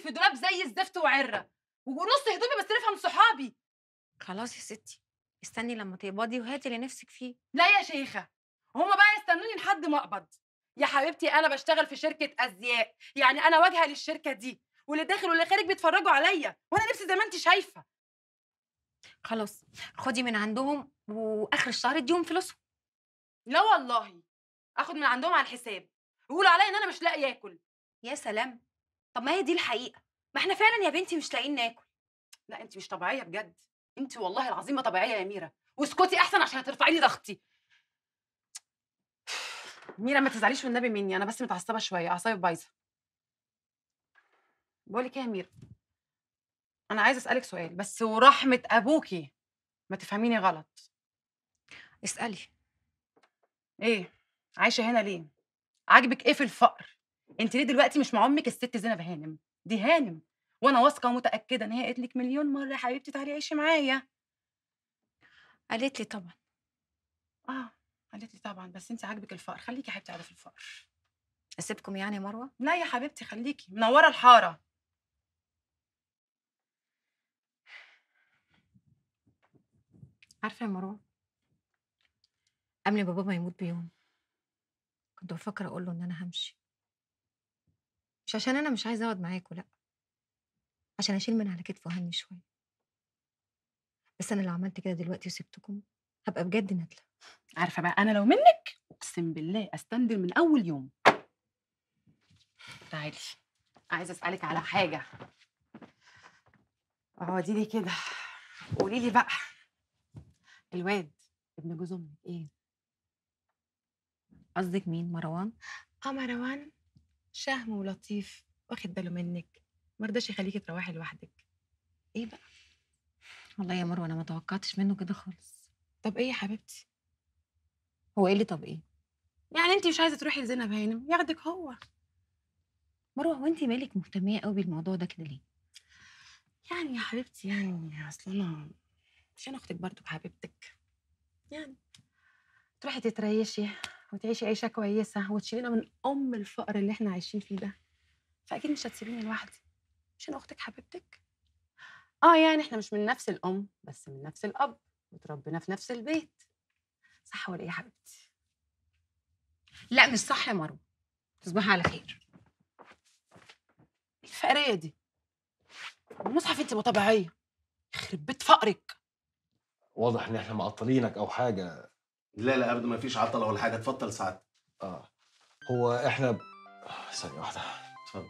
في دولاب زي الزفت وعره، ونص هدومي بستلفها من صحابي. خلاص يا ستي، استني لما تقبضي وهاتي اللي نفسك فيه. لا يا شيخه، هما بقى يستنوني لحد ما اقبض؟ يا حبيبتي انا بشتغل في شركه ازياء، يعني انا واجهه للشركه دي، واللي داخل واللي خارج بيتفرجوا عليا، وانا نفسي زي ما انت شايفه. خلاص، خدي من عندهم واخر الشهر اديهم فلوسهم. لا والله، اخد من عندهم على الحساب، ويقولوا عليا ان انا مش لاقي اكل. يا سلام، طب ما هي دي الحقيقه، ما احنا فعلا يا بنتي مش لاقيين ناكل. لا انت مش طبيعيه بجد، انت والله العظيم ما طبيعيه يا ميرا، واسكتي احسن عشان هترفعي لي ضغطي. ميرا ما تزعليش والنبي مني، انا بس متعصبه شويه، اعصابي بايظه. بقول لك ايه يا ميرا، انا عايزه اسالك سؤال بس ورحمه ابوكي ما تفهميني غلط. اسالي. ايه عايشه هنا ليه؟ عاجبك ايه في الفقر؟ انت ليه دلوقتي مش مع امك الست زينب هانم؟ دي هانم، وانا واثقه ومتاكده ان هي قالت لك مليون مره يا حبيبتي تعالي عيشي معايا. قالت لي طبعا. اه قالت لي طبعا، بس انت عاجبك الفقر، خليكي يا حبيبتي قاعده في الفقر. اسيبكم يعني يا مروه؟ لا يا حبيبتي خليكي منوره الحاره. عارفه يا مروه، قبل بابا ما يموت بيوم كنت بفكر اقول له ان انا همشي، مش عشان انا مش عايزه اقعد معاكوا، لا، عشان اشيل من على كتفه وهني شويه. بس انا لو عملت كده دلوقتي وسبتكم هبقى بجد ندله. عارفه بقى انا لو منك اقسم بالله استندل من اول يوم. تعالي، عايزه اسالك على حاجه. اقعدي لي كده، قولي لي بقى، الواد ابن جوز امك ايه؟ قصدك مين، مروان؟ اه مروان، شهم ولطيف، واخد باله منك، مرضاش يخليكي تروحي لوحدك. ايه بقى؟ والله يا مروه انا ما توقعتش منه كده خالص. طب ايه يا حبيبتي؟ هو ايه اللي طب ايه؟ يعني انت مش عايزه تروحي لزينب هانم ياخدك هو؟ مروه هو انت مالك مهتميه قوي بالموضوع ده كده ليه؟ يعني يا حبيبتي يعني اصل انا عشان اختك برضو بحبيبتك، يعني تروحي تتريشي وتعيشي عيشه كويسه وتشيلينا من الفقر اللي احنا عايشين فيه ده، فاكيد مش هتسيبيني لوحدي عشان اختك حبيبتك. اه يعني احنا مش من نفس الام بس من نفس الاب، وتربينا في نفس البيت، صح ولا ايه يا حبيبتي؟ لا مش صح يا مروه، تصبحي على خير. الفقريه دي المصحف، انت مو طبيعيه، يخرب بيت فقرك. واضح ان احنا معطلينك او حاجه. لا لا ابدا، ما فيش عطله ولا حاجه، اتفضل سعادتك. اه هو احنا ثانيه واحده. اتفضل.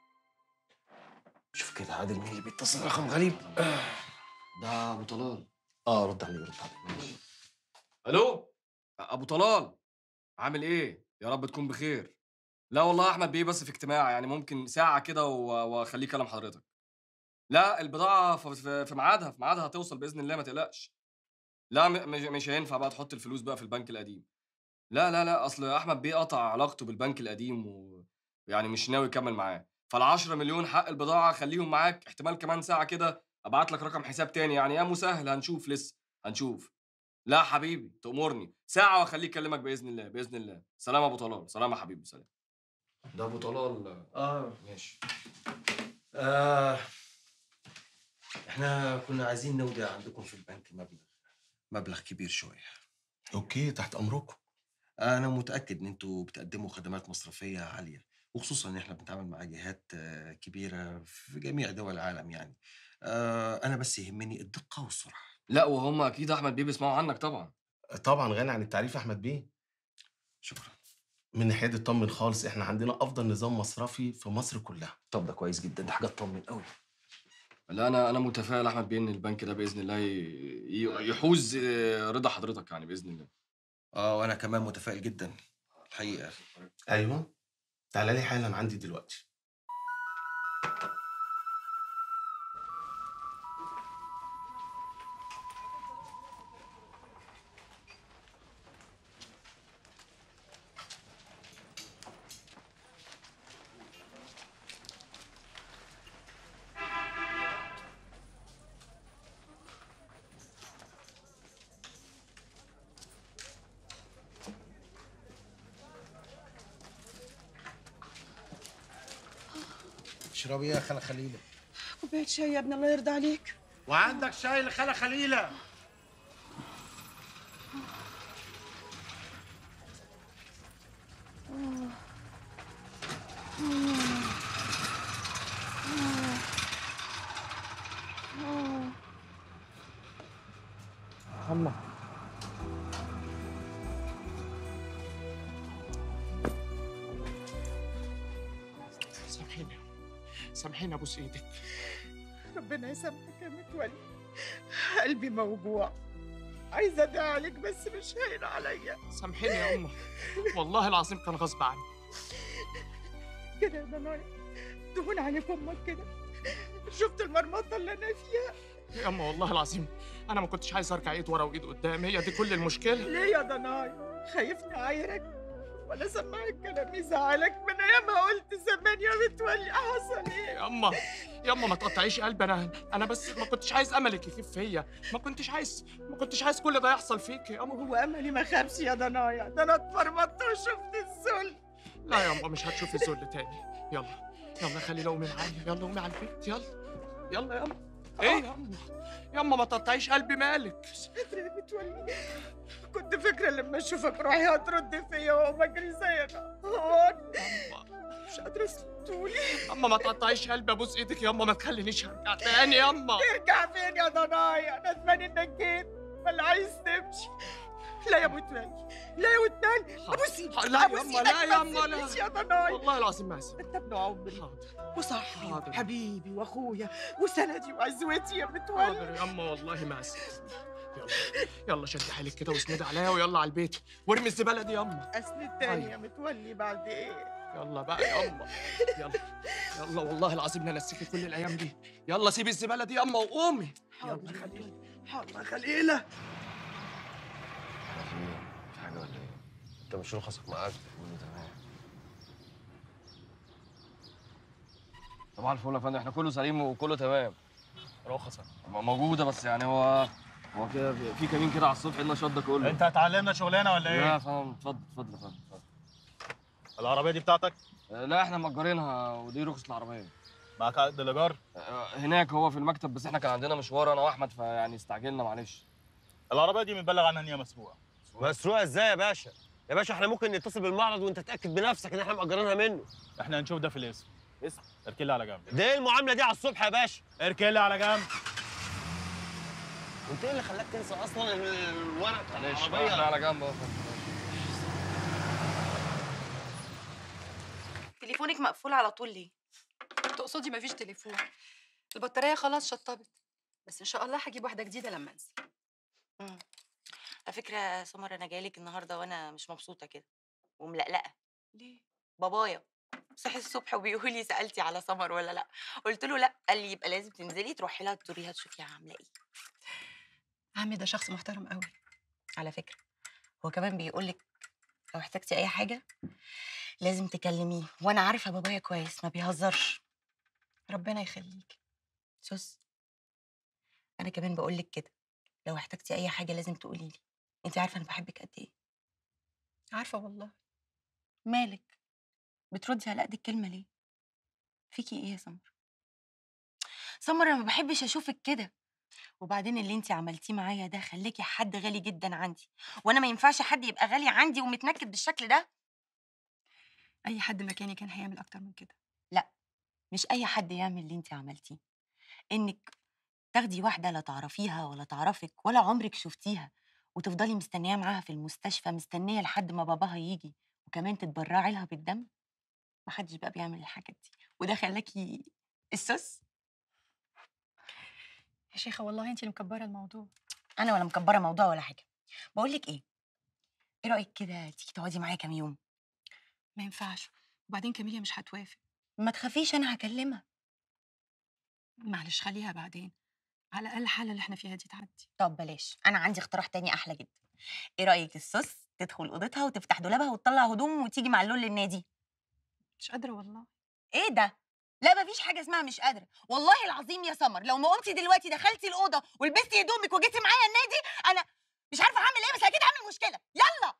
شوف كده عادل، مين اللي بيتصل؟ رقم غريب. ده ابو طلال. رد عليه رد عليه. الو، ابو طلال، عامل ايه؟ يا رب تكون بخير. لا والله يا احمد بيه، بس في اجتماع، يعني ممكن ساعه كده واخليه كلام حضرتك. لا البضاعه في ميعادها، في ميعادها هتوصل باذن الله، ما تقلقش. لا مش هينفع بقى تحط الفلوس بقى في البنك القديم. لا لا لا، اصل احمد بيه قطع علاقته بالبنك القديم ويعني مش ناوي يكمل معاه. فال10 مليون حق البضاعه خليهم معاك، احتمال كمان ساعه كده ابعت لك رقم حساب تاني، يعني يا مسهل، هنشوف لسه هنشوف. لا حبيبي تأمرني ساعة واخليه يكلمك بإذن الله، بإذن الله. سلام يا أبو طلال، سلام يا حبيبي، سلام. ده أبو طلال. ماشي. آه احنا كنا عايزين نودع عندكم في البنك مبلغ كبير شويه. اوكي تحت امركم. انا متاكد ان انتوا بتقدموا خدمات مصرفيه عاليه، وخصوصا ان احنا بنتعامل مع جهات كبيره في جميع دول العالم يعني. انا بس يهمني الدقه والسرعه. لا وهم أكيد أحمد بيه بيسمعوا عنك طبعا. طبعا غني عن التعريف احمد بيه. شكرا. من ناحيه اطمن خالص، احنا عندنا افضل نظام مصرفي في مصر كلها. طب ده كويس جدا، ده حاجه تطمن قوي. لا أنا متفائل أحمد بيه إن البنك ده بإذن الله يحوز رضا حضرتك، يعني بإذن الله. وانا كمان متفائل جدا الحقيقه. ايوه، تعالى لي حالا عندي دلوقتي. تشربي ايه يا خاله خليله؟ كوبايه شاي يا ابني الله يرضى عليك. وعندك شاي لخاله خليله؟ أما سامحيني، سامحيني ابوس ايدك. ربنا يسامحك يا متولي، قلبي موجوع، عايزه ادعي عليك بس مش هين عليا. سامحيني يا أمه، والله العظيم كان غصب عني. كده يا ضنايا، دهون عليك امك كده. شفت المرمطه اللي انا فيها؟ يا أمه والله العظيم أنا ما كنتش عايز أرجع إيد ورا وإيد قدام، هي دي كل المشكلة. ليه يا ضنايا؟ خايفني اعايرك ولا سمعك كلام يزعلك؟ من ايام ما قلت زمان يا متولي حصل ايه؟ يا أمه يا أمه ما تقطعيش قلبي، أنا بس ما كنتش عايز أملك يخيب فيا، ما كنتش عايز كل ده يحصل فيك يا أمه. هو املي ما خابش يا ضنايا، ده انا اتمرمطت وشفت الذل. لا يا أمه مش هتشوفي الذل تاني. يلا يلا خلينا قومي معايا، يلا قومي على البيت، يلا يلا يا أمه. إيه يا أمه؟ يا أمه ما تقطعيش قلبي، مالك؟ مش قادرة يا متولي، كنت فاكرة لما اشوفك روحي هترد فيا واقوم اجري زيك. مش قادرة اسلتولي. أما ما تقطعيش قلبي، ابوس ايدك يا أما، ما تخلينيش ارجع تاني يا أما. ترجع فين يا ضنايا؟ ندمان انك جيت ولا عايز تمشي؟ لا يا متولي، لا يا ودان، ابوس ايدك. لا يا أما، لا يا أما، لا يا ضنايا، والله العظيم ما هسيبك. انت ابن عمري حاضر وصاحبي حاضر. وحبيبي واخويا وسندي وعزوتي يا متولي. حاضر يا أما والله ما هسيبك. يلا يلا شدي حيلك كده واسندي عليا ويلا على البيت وارمي الزبالة دي يا أما. اسند تاني أيوة. يا متولي بعد ايه؟ يلا بقى يا أما، يلا يلا والله العظيم لا نسيكي كل الأيام دي. يلا سيبي الزبالة دي يا أما وقومي. حاضر يا خليل، حاضر يا خليلة. في حاجه ولا ايه؟ انت مش رخصك معاك؟ كله تمام. طبعا الفل يا فندم، احنا كله سليم وكله تمام. رخصك موجوده، بس يعني هو كده في كمين كده على الصبح لنا شده كله. انت هتعلمنا شغلانه ولا لا ايه؟ يا فندم، اتفضل اتفضل يا فندم اتفضل. العربيه دي بتاعتك؟ لا احنا مأجرينها ودي رخصة العربية. معاك عقد الايجار؟ هناك هو في المكتب، بس احنا كان عندنا مشوار انا واحمد فيعني استعجلنا معلش. العربيه دي متبلغ عنها ان هي مسروقه. مسروقه ازاي يا باشا؟ يا باشا احنا ممكن نتصل بالمعرض وانت تتاكد بنفسك ان احنا مأجرينها منه. احنا هنشوف ده في الاسم. اسم اركن لي على جنب. ده ايه المعامله دي على الصبح يا باشا؟ اركن لي على جنب. وانت ايه اللي خلاك تنسى اصلا الورق بتاع معلش العربيه؟ احنا على جنب اهو. تليفونك مقفول على طول ليه؟ تقصدي مفيش تليفون؟ البطارية خلاص شطبت، بس إن شاء الله هجيب واحدة جديدة لما أنزل. على فكرة يا سمر، أنا جايلك النهاردة وأنا مش مبسوطة كده وملقلقة. ليه؟ بابايا صحي الصبح وبيقول لي سألتي على سمر ولا لأ؟ قلت له لأ، قال لي يبقى لازم تنزلي تروحي لها تزوريها تشوفيها عاملة إيه. عمي ده شخص محترم قوي. على فكرة هو كمان بيقول لك لو احتجتي أي حاجة لازم تكلميه، وأنا عارفة بابايا كويس ما بيهزرش. ربنا يخليك. سوس، أنا كمان بقول لك كده، لو احتجتي أي حاجة لازم تقولي لي. أنت عارفة أنا بحبك قد إيه. عارفة والله. مالك بتردي على قد الكلمة ليه؟ فيكي إيه يا سمر؟ سمر أنا ما بحبش أشوفك كده. وبعدين اللي انت عملتيه معايا ده خليكي حد غالي جدا عندي، وانا ما ينفعش حد يبقى غالي عندي ومتنكد بالشكل ده. أي حد مكاني كان هيعمل أكتر من كده. لا، مش اي حد يعمل اللي انت عملتيه. انك تاخدي واحده لا تعرفيها ولا تعرفك ولا عمرك شفتيها وتفضلي مستنيه معاها في المستشفى، مستنيه لحد ما باباها يجي، وكمان تتبرعي لها بالدم. محدش بقى بيعمل الحاجات دي، وده خلاكي السوس. يا شيخة والله أنت اللي مكبرة الموضوع. انا ولا مكبره موضوع ولا حاجه. بقول لك ايه رايك كده تيجي تقعدي معايا كام يوم؟ ما ينفعش، وبعدين كاميليا مش هتوافق. ما تخافيش انا هكلمها. معلش خليها بعدين، على الأقل الحالة اللي احنا فيها دي تعدي. طب بلاش، انا عندي اقتراح تاني احلى جدا. ايه رايك السوس تدخل اوضتها وتفتح دولابها وتطلع هدوم وتيجي مع اللول للنادي؟ مش قادرة والله. ايه ده؟ لا مفيش حاجه اسمها مش قادره، والله العظيم يا سمر لو ما قمتي دلوقتي دخلتي الاوضه ولبستي هدومك وجيتي معايا النادي انا مش عارفه هعمل ايه، بس اكيد هعمل مشكله. يلا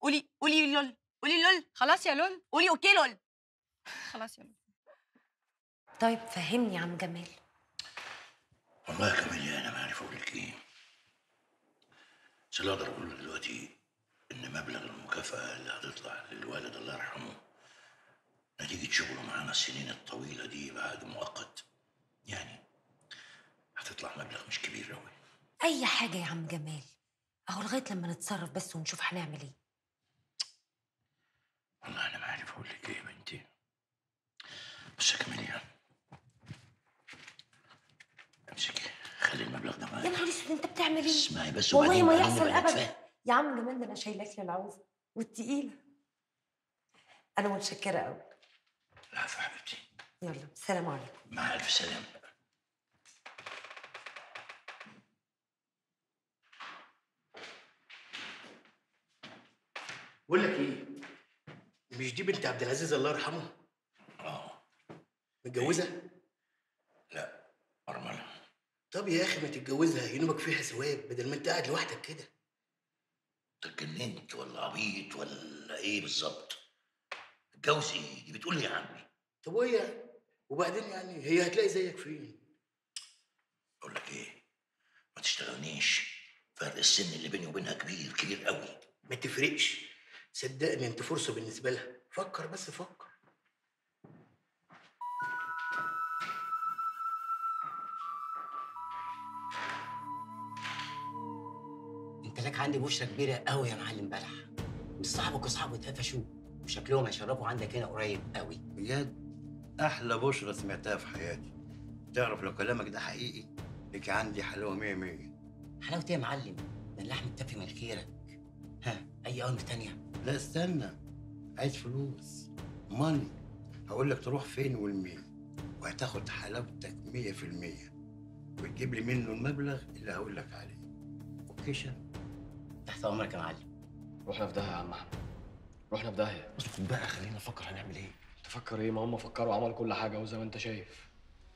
قولي لول، قولي لول. خلاص يا لول. قولي اوكي لول. خلاص يا لول. طيب فهمني يا عم جمال. والله يا كاميليا انا ما عارف اقول لك ايه، بس اللي اقدر اقوله لك دلوقتي ان مبلغ المكافاه اللي هتطلع للوالد الله يرحمه نتيجه شغله معانا السنين الطويله دي بعد مؤقت، يعني هتطلع مبلغ مش كبير قوي. اي حاجه يا عم جمال، اهو لغايه لما نتصرف بس ونشوف هنعمل ايه. والله انا ما عارف اقول لك ايه يا بنتي، بس يا كاميليا امسكي خلي المبلغ ده معاك. يا نهار اسود انت بتعمل ايه؟ اسمعي بس والله ما وبعدين يحصل نبقى ابدا. نتفاهم. يا عم جمال ده انا شايلاك للعوزه والتقيله. انا متشكره قوي. العفو يا حبيبتي. يلا سلام عليكم. مع الف سلامه. بقول لك ايه، مش دي بنت عبد العزيز الله يرحمه؟ متجوزه؟ لا ارمله. طب يا اخي ما تتجوزها ينوبك فيها ثواب بدل ما انت قاعد لوحدك كده. انت اتجننت ولا عبيط ولا ايه بالظبط؟ اتجوز ايه؟ دي بتقول لي يا عمي. طب وايه يعني؟ وبعدين يعني هي هتلاقي زيك فين؟ اقول لك ايه؟ ما تشتغلنيش، فرق السن اللي بيني وبينها كبير كبير قوي. ما تفرقش، صدقني انت فرصه بالنسبه لها، فكر بس فكر. انت لك عندي بشرة كبيرة قوي يا معلم بلح. مش صاحبك وصاحبه اتقفشوا وشكلهم هيشرفوا عندك هنا قريب قوي. بجد احلى بشرة سمعتها في حياتي. تعرف لو كلامك ده حقيقي لك عندي حلاوه 100 100. حلاوتي يا معلم، ده اللحم التافه من خيرك. ها اي امر تانية؟ لا استنى، عايز فلوس ماني. هقول لك تروح فين والمين، وهتاخد حلاوتك 100% وتجيب لي منه المبلغ اللي هقول لك عليه. اوكيشن؟ تحت امرك يا معلم. رحنا في داهيه يا عم احمد، رحنا في داهيه. اسكت بقى خلينا نفكر هنعمل ايه. تفكر ايه؟ ما هم فكروا وعملوا كل حاجه وزي ما انت شايف.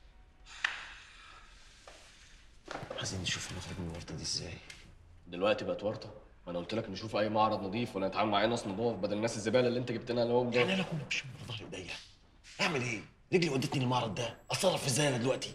عايزين نشوف نخرج من الورطه دي ازاي. دلوقتي بقت ورطه؟ ما انا قلت لك نشوف اي معرض نظيف ولا نتعامل مع ناس نضاف بدل الناس الزباله اللي انت جبت لنا لهم ده. احنا لا كنا ماشيين ورا ظهر ايديا. اعمل ايه؟ رجلي ودتني المعرض ده، اتصرف ازاي انا دلوقتي؟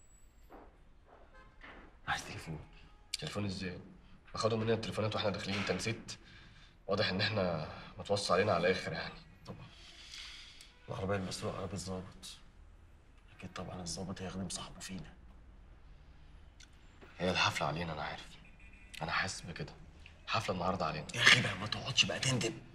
عايز تليفون. تليفون ازاي؟ اخدوا مننا التليفونات واحنا داخلين، انت نسيت؟ واضح ان احنا متوصى علينا على الاخر يعني. طبعا العربيه المسروقه عربيه الظابط، اكيد طبعا الظابط هيخدم صاحبه فينا. هي الحفله علينا انا عارف، انا حاسس بكده. الحفله النهارده علينا. يا اخي بقى ما تقعدش بقى تندب.